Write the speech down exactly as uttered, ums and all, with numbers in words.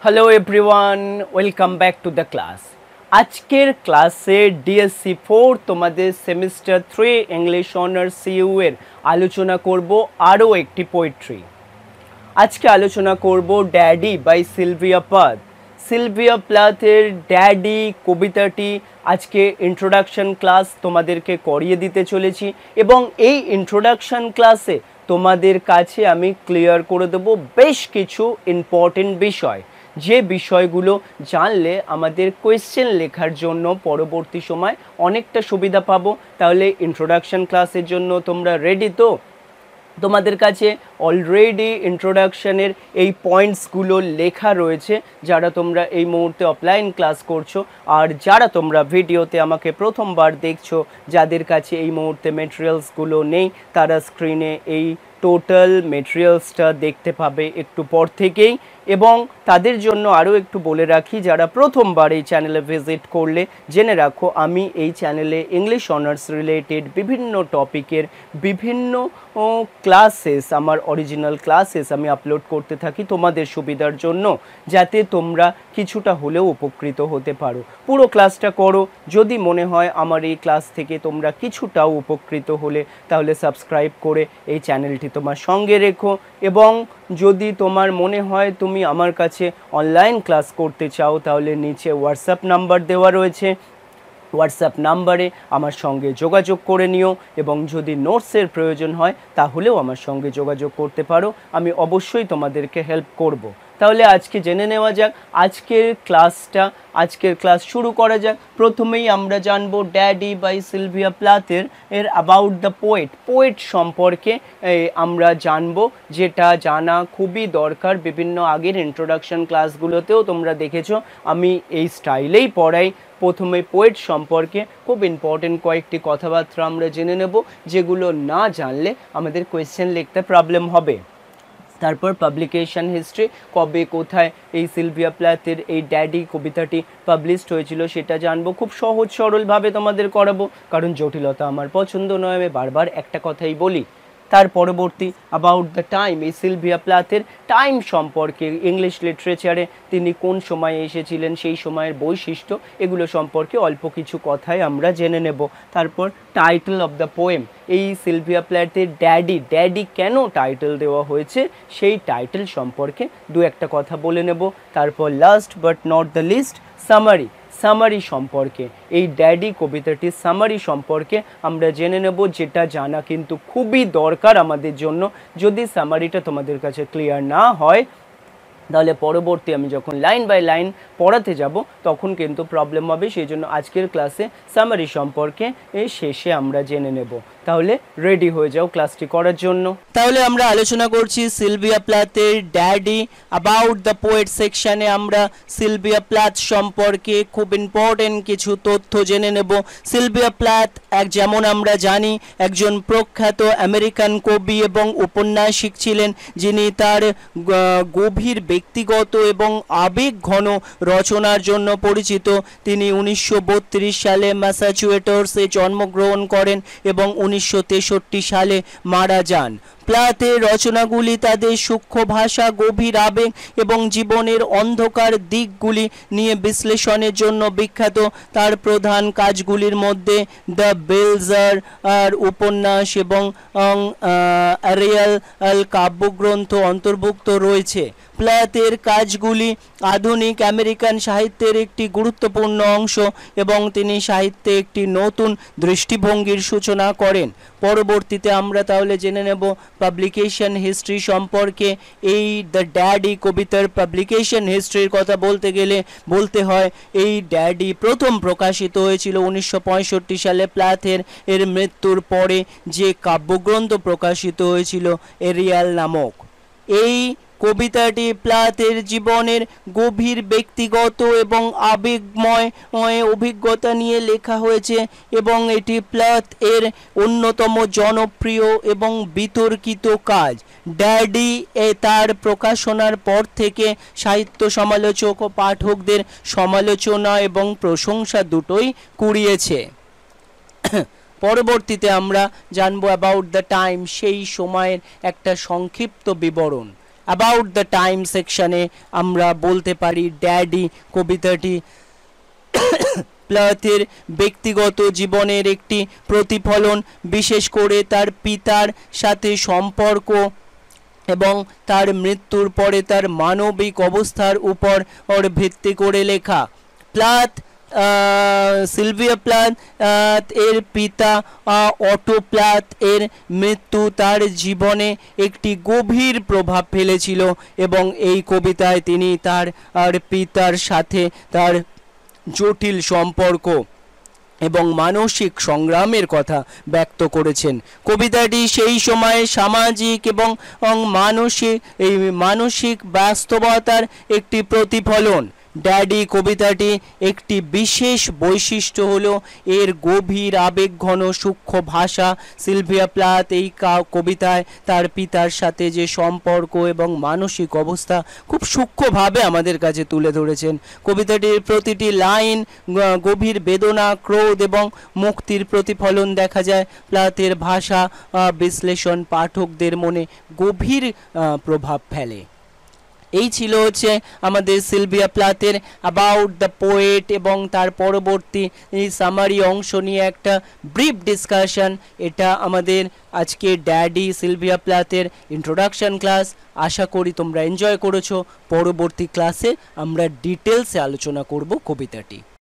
Hello everyone, welcome back to the class. আজকের ক্লাসে DSC four তোমাদের semester three English honours CU এর আলোচনা করব আরও একটি পোয়েট্রি। আজকে আলোচনা করব daddy by Sylvia Plath. Sylvia প্লাথের ড্যাডি কবিতাটি আজকে ইন্ট্রোডাকশন ক্লাস তোমাদেরকে করিয়ে দিতে চলেছি, এবং এই ইন্ট্রোডাকশন ক্লাসে তোমাদের কাছে আমি ক্লিয়ার করে দেবো বেশ কিছু ইম্পর্টেন্ট বিষয়, যে বিষয়গুলো জানলে আমাদের কোয়েশ্চেন লেখার জন্য পরবর্তী সময় অনেকটা সুবিধা পাবো। তাহলে ইন্ট্রোডাকশন ক্লাসের জন্য তোমরা রেডি তো? তোমাদের কাছে অলরেডি ইন্ট্রোডাকশনের এই পয়েন্টসগুলো লেখা রয়েছে, যারা তোমরা এই মুহূর্তে অফলাইন ক্লাস করছো, আর যারা তোমরা ভিডিওতে আমাকে প্রথমবার দেখছো, যাদের কাছে এই মুহূর্তে মেটেরিয়ালসগুলো নেই, তারা স্ক্রিনে এই টোটাল মেটেরিয়ালসটা দেখতে পাবে একটু পর থেকেই। এবং তাদের জন্য আরও একটু বলে রাখি, যারা প্রথমবার এই চ্যানেলে ভিজিট করলে জেনে রাখো, আমি এই চ্যানেলে ইংলিশ অনার্স রিলেটেড বিভিন্ন টপিকের বিভিন্ন ক্লাসেস, আমার অরিজিনাল ক্লাসেস আমি আপলোড করতে থাকি তোমাদের সুবিধার জন্য, যাতে তোমরা কিছুটা হলেও উপকৃত হতে পারো। পুরো ক্লাসটা করো, যদি মনে হয় আমার এই ক্লাস থেকে তোমরা কিছুটাও উপকৃত হলে, তাহলে সাবস্ক্রাইব করে এই চ্যানেলটি তোমার সঙ্গে রেখো। এবং যদি তোমার মনে হয় তুমি আমার কাছে অনলাইন ক্লাস করতে চাও, তাহলে নিচে হোয়াটসঅ্যাপ নাম্বার দেওয়া রয়েছে, হোয়াটসঅ্যাপ নাম্বারে আমার সঙ্গে যোগাযোগ করে নিও। এবং যদি নোটসের প্রয়োজন হয় তাহলেও আমার সঙ্গে যোগাযোগ করতে পারো, আমি অবশ্যই তোমাদেরকে হেল্প করব। তাহলে আজকে জেনে নেওয়া যাক আজকের ক্লাসটা। আজকের ক্লাস শুরু করা যাক। প্রথমেই আমরা জানবো ড্যাডি বাই সিলভিয়া প্লাথের এর অ্যাবাউট দ্য পোয়েট। পোয়েট সম্পর্কে আমরা জানবো, যেটা জানা খুবই দরকার। বিভিন্ন আগের ইন্ট্রোডাকশন ক্লাসগুলোতেও তোমরা দেখেছো আমি এই স্টাইলেই পড়াই। প্রথমে পোয়েট সম্পর্কে খুব ইম্পর্টেন্ট কয়েকটি কথাবার্তা আমরা জেনে নেব, যেগুলো না জানলে আমাদের কোয়েশ্চেন লিখতে প্রবলেম হবে। তারপর পাবলিকেশন হিস্ট্রি, কবে কোথায় এই সিলভিয়া প্লাথের এই ড্যাডি কবিতাটি পাবলিশড হয়েছিল সেটা জানবো। খুব সহজ সরলভাবে তোমাদের করাবো, কারণ জটিলতা আমার পছন্দ নয়, আমি বারবার একটা কথাই বলি। তার পরবর্তী অ্যাবাউট দ্য টাইম, এই সিলভিয়া প্লাথের টাইম সম্পর্কে, ইংলিশ লিটারেচারে তিনি কোন সময়ে এসেছিলেন, সেই সময়ের বৈশিষ্ট্য, এগুলো সম্পর্কে অল্প কিছু কথাই আমরা জেনে নেব। তারপর টাইটেল অফ দ্য পোয়েম, এই সিলভিয়া প্লাথের ড্যাডি ড্যাডি কেন টাইটেল দেওয়া হয়েছে সেই টাইটেল সম্পর্কে দু একটা কথা বলে নেব। তারপর last but not the least, summary summary সম্পর্কে, এই ড্যাডি কবিতাটির সামারি সম্পর্কে আমরা জেনে নেব, যেটা জানা কিন্তু খুবই দরকার আমাদের জন্য। যদি সামারিটা তোমাদের কাছে ক্লিয়ার না হয়, তাহলে পরবর্তী আমি যখন লাইন বাই লাইন পড়াতে যাব তখন কিন্তু প্রবলেম হবে। সেই জন্য আজকের ক্লাসে সামারি সম্পর্কে এই শেষে আমরা জেনে নেব। তাহলে রেডি হয়ে যাও ক্লাসটি করার জন্য। তাহলে আমরা আলোচনা করছি সিলভিয়া প্লাথের ড্যাডি অ্যাবাউট দ্য পোয়েট সেকশানে। আমরা সিলভিয়া প্লাথ সম্পর্কে খুব ইম্পর্টেন্ট কিছু তথ্য জেনে নেব। সিলভিয়া প্লাথ এক, যেমন আমরা জানি, একজন প্রখ্যাত আমেরিকান কবি এবং উপন্যাসিক ছিলেন, যিনি তার গভীর ব্যক্তিগত এবং আবেগ ঘন রচনার জন্য পরিচিত। তিনি উনিশশো বত্রিশ সালে ম্যাসাচুসেটসে জন্মগ্রহণ করেন এবং উনিশশো তেষট্টি সালে মারা যান। প্লাথের রচনাগুলি তাদের সূক্ষ্ম ভাষা, গভীর আবেগ এবং জীবনের অন্ধকার দিকগুলি নিয়ে বিশ্লেষণের জন্য বিখ্যাত। তার প্রধান কাজগুলির মধ্যে দ্য বেলজার আর উপন্যাস এবং অ্যারিয়েল কাব্যগ্রন্থ অন্তর্ভুক্ত রয়েছে। প্লাথের কাজগুলি আধুনিক আমেরিকান সাহিত্যের একটি গুরুত্বপূর্ণ অংশ এবং তিনি সাহিত্যে একটি নতুন দৃষ্টিভঙ্গির সূচনা করেন। পরবর্তীতে আমরা তাহলে জেনে নেব পাবলিকেশন হিস্ট্রি সম্পর্কে। এই দ্য ড্যাডি কবিতার পাবলিকেশন হিস্ট্রির কথা বলতে গেলে বলতে হয়, এই ড্যাডি প্রথম প্রকাশিত হয়েছিল উনিশশো পঁয়ষট্টি সালে প্লাথের এর মৃত্যুর পরে, যে কাব্যগ্রন্থ প্রকাশিত হয়েছিল এরিয়াল নামক। এই কবিতাটি প্লাথের জীবনের গভীর ব্যক্তিগত এবং আবেগময় অভিজ্ঞতা নিয়ে লেখা হয়েছে, এবং এটি প্লাথ এর অন্যতম জনপ্রিয় এবং বিতর্কিত কাজ। ড্যাডি এ তার প্রকাশনার পর থেকে সাহিত্য সমালোচক ও পাঠকদের সমালোচনা এবং প্রশংসা দুটোই কুড়িয়েছে। পরবর্তীতে আমরা জানবো অ্যাবাউট দ্য টাইম, সেই সময়ের একটা সংক্ষিপ্ত বিবরণ। অ্যাবাউট দ্য টাইম সেকশনে আমরা বলতে পারি ড্যাডি কবিতাটি প্লাথের ব্যক্তিগত জীবনের একটি প্রতিফলন, বিশেষ করে তার পিতার সাথে সম্পর্ক এবং তার মৃত্যুর পরে তার মানবিক অবস্থার উপর ভিত্তি করে লেখা। প্লাথ সিলভিয়া প্লাথ এর পিতা অটো প্লাথ এর মৃত্যু তার জীবনে একটি গভীর প্রভাব ফেলেছিল এবং এই কবিতায় তিনি তার আর পিতার সাথে তার জটিল সম্পর্ক এবং মানসিক সংগ্রামের কথা ব্যক্ত করেছেন। কবিতাটি সেই সময়ে সামাজিক এবং মানসিক এই মানসিক বাস্তবতার একটি প্রতিফলন। ড্যাডি কবিতাটি একটি বিশেষ বৈশিষ্ট্য হলো এর গভীর আবেগঘন সূক্ষ্ম ভাষা। সিলভিয়া প্লাথ এই কবিতায় তার পিতার সাথে যে সম্পর্ক এবং মানসিক অবস্থা খুব সূক্ষ্মভাবে আমাদের কাছে তুলে ধরেছেন। কবিতাটির প্রতিটি লাইন গভীর বেদনা, ক্রোধ এবং মুক্তির প্রতিফলন দেখা যায়। প্লাথের ভাষা বিশ্লেষণ পাঠকদের মনে গভীর প্রভাব ফেলে। এই ছিল হচ্ছে আমাদের সিলভিয়া প্লাথের অ্যাবাউট দ্য পোয়েট এবং তার পরবর্তী এই সামারি অংশ নিয়ে একটা ব্রিফ ডিসকাশন। এটা আমাদের আজকে ড্যাডি সিলভিয়া প্লাথের ইন্ট্রোডাকশন ক্লাস। আশা করি তোমরা এনজয় করেছো। পরবর্তী ক্লাসে আমরা ডিটেলসে আলোচনা করব কবিতাটি।